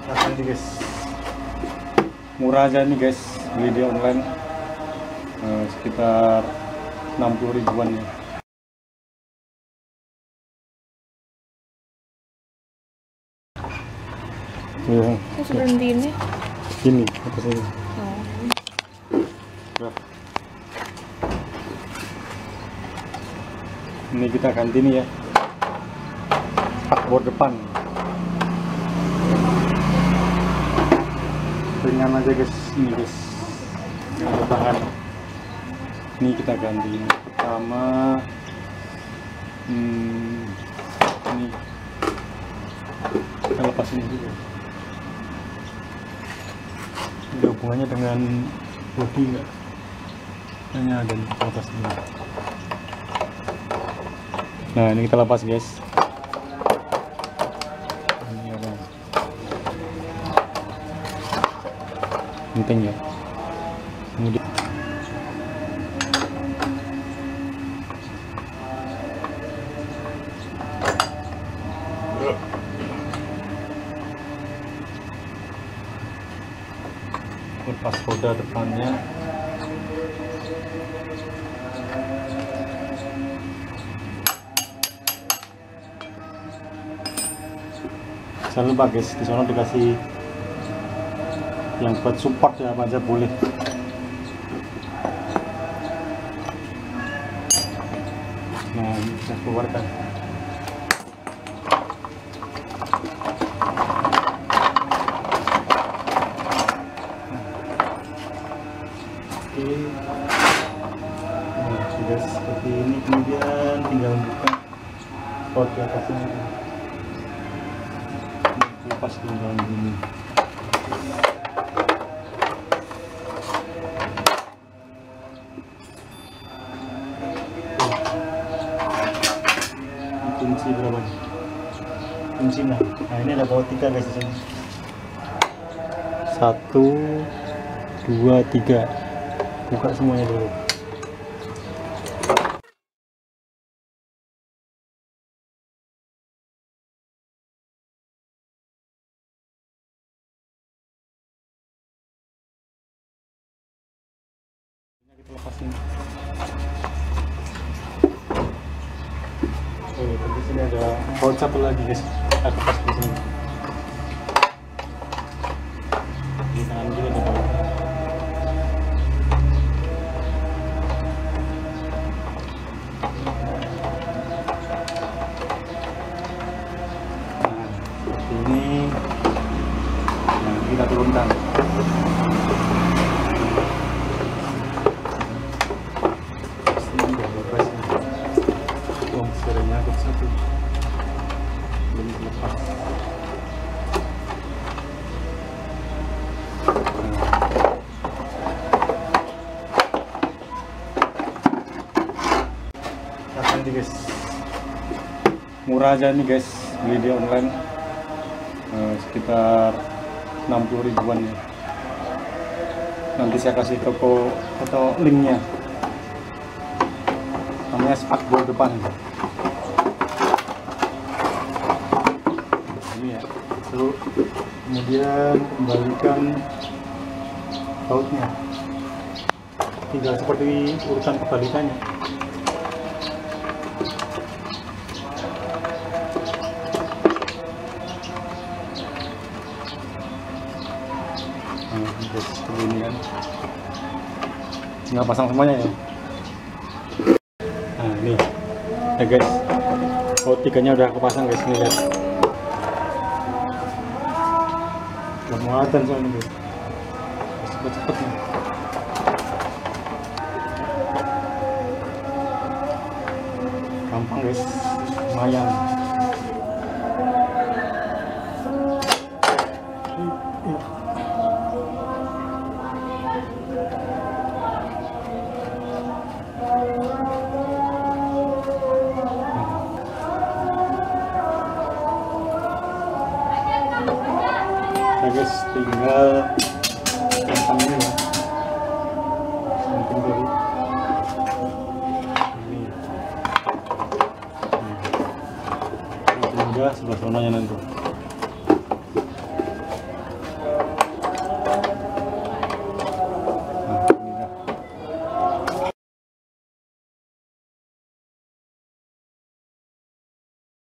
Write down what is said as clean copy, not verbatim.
Nanti guys, murah aja nih guys, beli di online sekitar 60 ribuan ya. Ya, berhenti ini. Ini apa sih? Ini kita ganti nih ya, spakbor depan. Ringan aja guys, ini guys, nggak ada bahan. Ini kita ganti. Ini pertama, ini kita lepas ini dulu. Ada hubungannya dengan bodi nggak? Hanya ada di atas ini. Nah ini kita lepas guys. Ini ada penting ya. Kemudian lepas roda depannya. Jangan lupa guys, di sana dikasih yang buat support ya, apa aja boleh. Nah ini bisa keluarkan. Oke, nah sudah seperti ini. Kemudian tinggal buka pot di atasnya, lepas tinggal gini. Kunci berapa nih? Kunci nah ini ada baut 3 guys di sini. 1, 2, 3. Buka semuanya dulu. Kita lepasin. Di sini ada baut satu lagi guys, kita lepas di sini. Di kanan kiri ada baut. Nah, seperti ini. Nah, kita turunkan. Serenya ke satu belum lepas. Nanti guys, murah aja nih guys, beli di online sekitar 60 ribuan ya. Nanti saya kasih toko atau linknya. Namanya spakbor depan. Ini ya, lalu kemudian kembalikan bautnya, tinggal seperti urutan kebalikannya. Nah, guys, seperti ini kan, tinggal pasang semuanya ya. Nah ini ya guys, baut 3-nya udah aku pasang guys, nih lihat. Muatan soalnya guys, cepet-cepet nih. Gampang guys, lumayan. Nah guys, tinggal gampang ini ya, samping dulu ini. Tinggal sebelah sananya nanti.